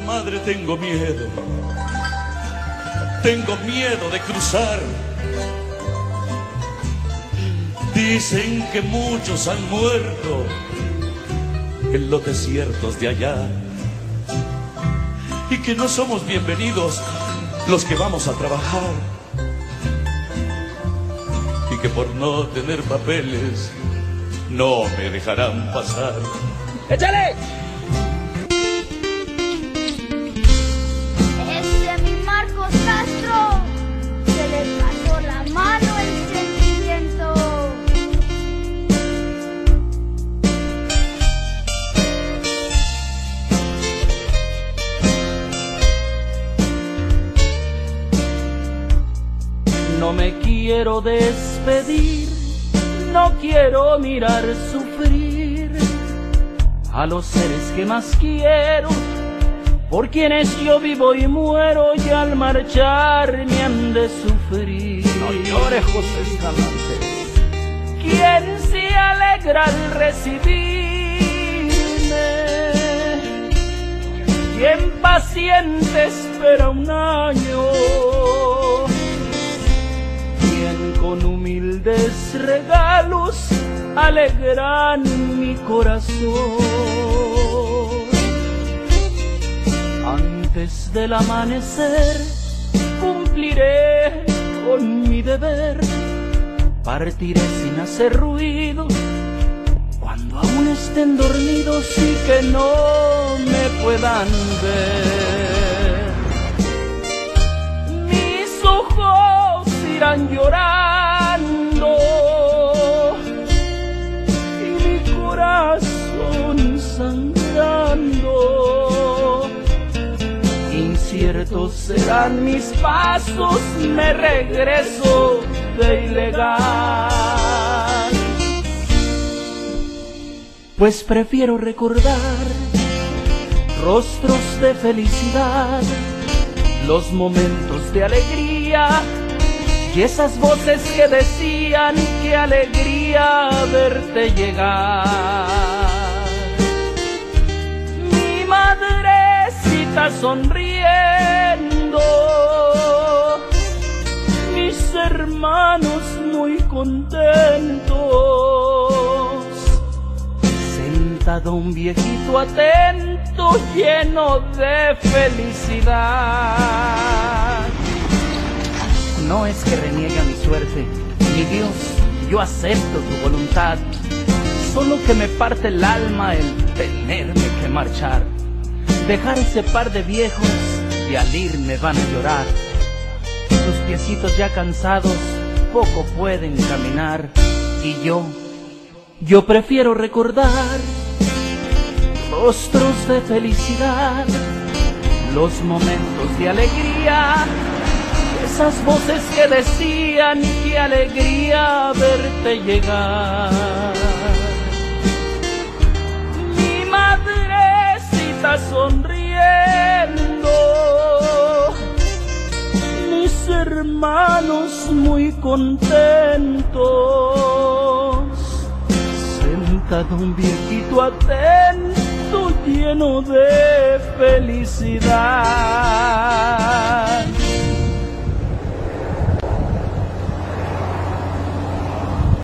madre tengo miedo. Tengo miedo de cruzar. Dicen que muchos han muerto en los desiertos de allá y que no somos bienvenidos los que vamos a trabajar y que por no tener papeles no me dejarán pasar. ¡Échale! Mi Marcos Castro, se le pasó la mano el sentimiento. No me quiero despedir, no quiero mirar sufrir a los seres que más quiero, por quienes yo vivo y muero, y al marchar me han de sufrir. No llores, José Escalante. ¿Quién se alegra al recibirme? ¿Quién paciente espera un año? ¿Quién con humildes regalos alegran mi corazón? Antes del amanecer cumpliré con mi deber, partiré sin hacer ruido cuando aún estén dormidos y que no me puedan ver. Mis ojos irán llorando y mi corazón sangrando. Inciertos serán mis pasos, me regreso de ilegal. Pues prefiero recordar rostros de felicidad, los momentos de alegría y esas voces que decían qué alegría verte llegar. Mi madrecita sonriendo, mis hermanos muy contentos, sentado un viejito atento lleno de felicidad. No es que reniegue a mi suerte, mi Dios, yo acepto tu voluntad, solo que me parte el alma el tenerme que marchar, dejar ese par de viejos y al irme van a llorar. Sus piecitos ya cansados poco pueden caminar y yo prefiero recordar rostros de felicidad, los momentos de alegría, esas voces que decían qué alegría verte llegar. Mi madrecita sonriendo, mis hermanos muy contentos, sentado un viejito atento lleno de felicidad.